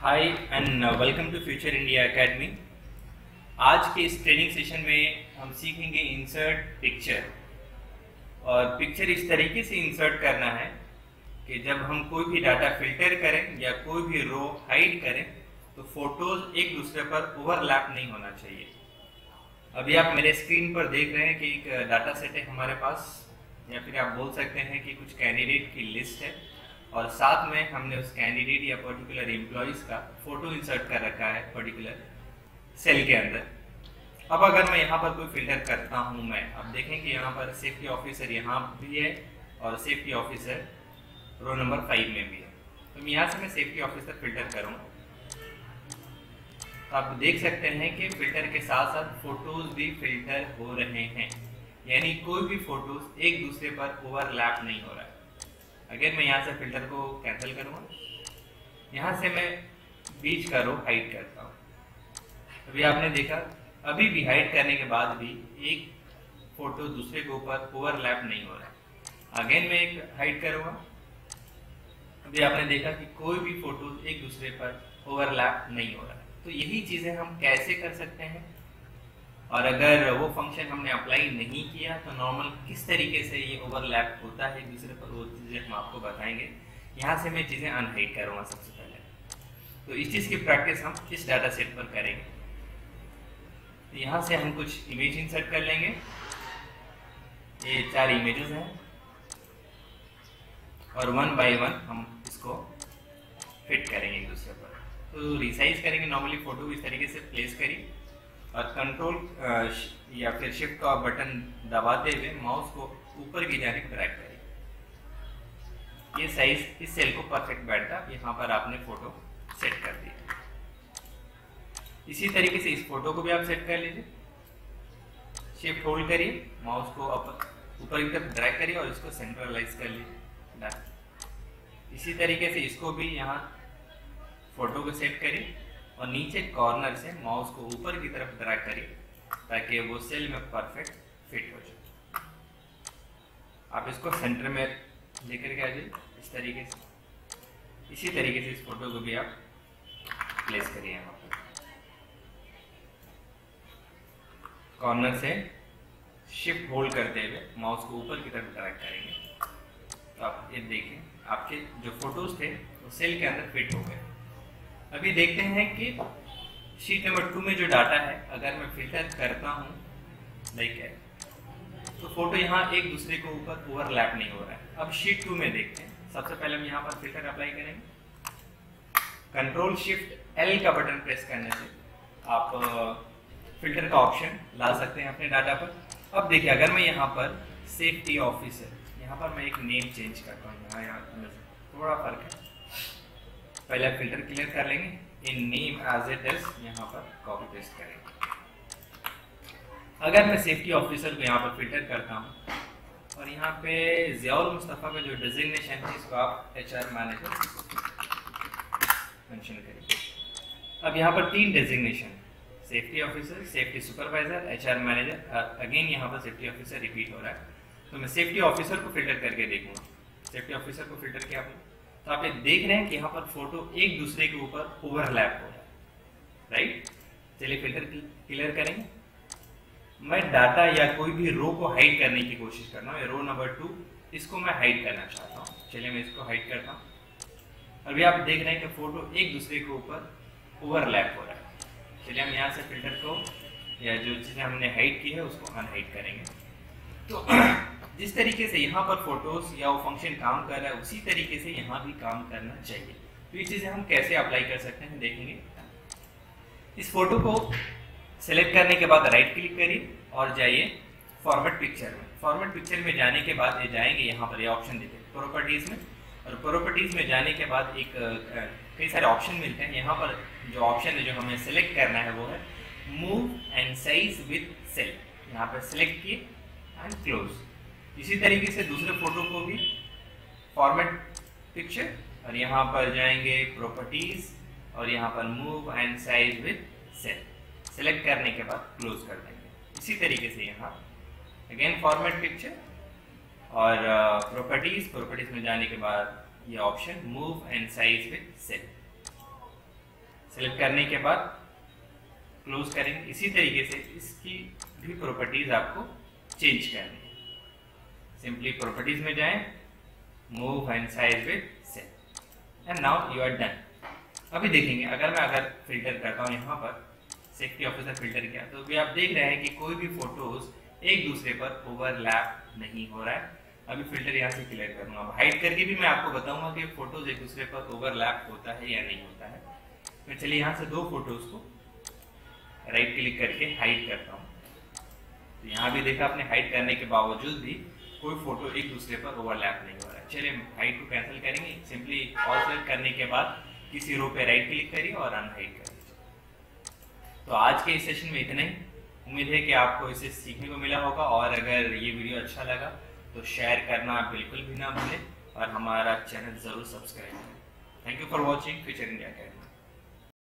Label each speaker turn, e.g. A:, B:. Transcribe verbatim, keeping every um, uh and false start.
A: Hi and welcome to future India academy. आज के इस ट्रेनिंग सेशन में हम सीखेंगे इंसर्ट पिक्चर। और पिक्चर इस तरीके से इंसर्ट करना है कि जब हम कोई भी डाटा फिल्टर करें या कोई भी रो हाइड करें तो फोटोज एक दूसरे पर ओवरलैप नहीं होना चाहिए। अभी आप मेरे स्क्रीन पर देख रहे हैं कि एक डाटा सेट है हमारे पास, या फिर आप बोल सकते हैं कि कुछ कैंडिडेट की लिस्ट है और साथ में हमने उस कैंडिडेट या पर्टिकुलर एम्प्लॉइज का फोटो इंसर्ट कर रखा है पर्टिकुलर सेल के अंदर। अब अगर मैं यहाँ पर कोई फिल्टर करता हूँ, मैं अब देखें कि यहाँ पर सेफ्टी ऑफिसर यहाँ भी है और safety officer row number five में भी है। तो मैं यहाँ से मैं सेफ्टी ऑफिसर फिल्टर करूँगा तो आप देख सकते हैं कि फिल्टर के साथ साथ फोटोज भी फिल्टर हो रहे हैं, यानी कोई भी फोटोज एक दूसरे पर ओवरलैप नहीं हो रहा है। अगर मैं यहाँ से फिल्टर को कैंसिल करूँगा, यहाँ से मैं बीच का रो हाइड करता हूँ। अभी आपने देखा, अभी भी हाइड करने के बाद भी एक फोटो दूसरे के ऊपर ओवरलैप नहीं हो रहा है। अगेन मैं एक हाइड करूँगा, अभी आपने देखा कि कोई भी फोटो एक दूसरे पर ओवरलैप नहीं हो रहा है। तो यही चीज़ें हम कैसे कर सकते हैं, और अगर वो फंक्शन हमने अप्लाई नहीं किया तो नॉर्मल किस तरीके से ये ओवरलैप होता है एक दूसरे पर, वो चीज़ें हम आपको बताएंगे। यहाँ से मैं चीज़ें अनहाइड करूँगा सबसे पहले। तो इस चीज़ की प्रैक्टिस हम इस डाटा सेट पर करेंगे। तो यहाँ से हम कुछ इमेज इंसर्ट कर लेंगे। ये चार इमेजेस हैं और वन बाय वन हम इसको फिट करेंगे एक दूसरे पर। तो रिसाइज करेंगे, नॉर्मली फोटो इस तरीके से प्लेस करिए और कंट्रोल या फिर शिफ्ट का बटन दबाते हुए माउस को ऊपर की जानिब ड्रैग करिए। ये साइज इस सेल को परफेक्ट बैठता, यहाँ पर आपने फोटो सेट कर दिया। इसी तरीके से इस फोटो को भी आप सेट कर लीजिए। शिफ्ट होल्ड करिए, माउस को ऊपर की तरफ ड्रैग करिए और इसको सेंट्रलाइज कर लीजिए। इसी तरीके से इसको भी यहाँ फोटो को सेट करिए और नीचे कॉर्नर से माउस को ऊपर की तरफ ड्रैग करिए ताकि वो सेल में परफेक्ट फिट हो जाए। आप इसको सेंटर में लेकर के आ जाइए इस तरीके से। इसी तरीके से इस फोटो को भी आप प्लेस करिए। यहाँ पर कॉर्नर से शिफ्ट होल्ड करते हुए माउस को ऊपर की तरफ ड्रैग करेंगे तो आप ये देखें, आपके जो फोटोज थे वो सेल के अंदर फिट हो गए। अभी देखते हैं कि शीट नंबर टू में जो डाटा है, अगर मैं फिल्टर करता हूँ लाइक है तो फोटो यहाँ एक दूसरे के ऊपर ओवरलैप नहीं हो रहा है। अब शीट टू में देखते हैं। सबसे पहले हम यहाँ पर फिल्टर अप्लाई करेंगे। कंट्रोल शिफ्ट एल का बटन प्रेस करने से आप फिल्टर का ऑप्शन ला सकते हैं अपने डाटा पर। अब देखिए, अगर मैं यहाँ पर सेफ्टी ऑफिसर, यहाँ पर मैं एक नेम चेंज करता हूँ। यहाँ यहाँ थोड़ा फर्क है, पहले फिल्टर क्लियर कर लेंगे। In name as it is यहाँ पर कॉपी पेस्ट करेंगे। अगर मैं सेफ्टी ऑफिसर को यहाँ पर फिल्टर करता हूँ और यहाँ पे ज़ियाउल मुस्तफ़ा का जो डिजिग्नेशन है इसको आप एच आर मैनेजर मेंशन करिए। अब यहाँ पर तीन designation, safety officer, safety supervisor, H R manager. Again यहाँ पर सेफ्टी ऑफिसर रिपीट हो रहा है, तो मैं सेफ्टी ऑफिसर को फिल्टर करके देखूँगा। सेफ्टी ऑफिसर को फिल्टर किया आपने तो आप ये देख रहे हैं कि यहाँ पर फोटो एक दूसरे के ऊपर ओवरलैप हो रहा है, राइट। चलिए फिल्टर क्लियर करेंगे। मैं डाटा या कोई भी रो को हाइड करने की कोशिश कर रहा हूँ। रो नंबर टू, इसको मैं हाइड करना चाहता हूँ। चलिए मैं इसको हाइड करता हूँ। अभी आप देख रहे हैं कि फोटो एक दूसरे के ऊपर ओवरलैप हो रहा है। चलिए हम यहाँ से फिल्टर को या जो चीज़ें हमने हाइड की है उसको अनहाइड करेंगे। तो जिस तरीके से यहाँ पर फोटोज या वो फंक्शन काम कर रहा है उसी तरीके से यहाँ भी काम करना चाहिए। तो ये चीज़ें हम कैसे अप्लाई कर सकते हैं देखेंगे। इस फोटो को सेलेक्ट करने के बाद राइट क्लिक करिए और जाइए फॉर्मेट पिक्चर में। फॉर्मेट पिक्चर में जाने के बाद ये जाएंगे, यहाँ पर ये ऑप्शन देखिए प्रॉपर्टीज़ में, और प्रॉपर्टीज़ में जाने के बाद एक कई सारे ऑप्शन मिलते हैं। यहाँ पर जो ऑप्शन है जो हमें सेलेक्ट करना है वो है move and size with cell. यहाँ पर सेलेक्ट किए एंड क्लोज। इसी तरीके से दूसरे फोटो को भी फॉर्मेट पिक्चर और यहाँ पर जाएंगे प्रॉपर्टीज और यहाँ पर move and size with cell. Select करने के बाद क्लोज कर देंगे। इसी तरीके से यहाँ अगेन फॉर्मेट पिक्चर और प्रॉपर्टीज, प्रॉपर्टीज में जाने के बाद ये option move and size with cell. Select करने के बाद क्लोज करेंगे। इसी तरीके से इसकी भी प्रॉपर्टीज आपको चेंज करनी है। सिंपली प्रॉपर्टीज में जाएं, move and size with set and now you are done. अभी देखेंगे अगर मैं अगर फिल्टर करता हूँ यहाँ पर सेफ्टी ऑफिसर फिल्टर किया तो भी आप देख रहे हैं कि कोई भी फोटोज एक दूसरे पर ओवरलैप नहीं हो रहा है। अभी फिल्टर यहाँ से क्लियर करूंगा। अब हाइड करके भी मैं आपको बताऊंगा कि फोटोज एक दूसरे पर ओवरलैप होता है या नहीं होता है। तो चलिए यहाँ से दो फोटोज को राइट क्लिक करके हाइड करता हूँ। तो यहाँ भी देखा आपने हाइड करने के बावजूद भी कोई फोटो एक दूसरे पर ओवरलैप नहीं हो रहा है। चलिए हाइड को कैंसिल करेंगे। सिंपली ऑल सेलेक्ट करने के बाद किसी रो पे राइट क्लिक करिए और अनहाइड कर दीजिए। तो आज के इस सेशन में इतना ही। उम्मीद है कि आपको इसे सीखने को मिला होगा और अगर ये वीडियो अच्छा लगा तो शेयर करना बिल्कुल भी ना भूलें और हमारा चैनल जरूर सब्सक्राइब करें। Thank you for watching future India academy.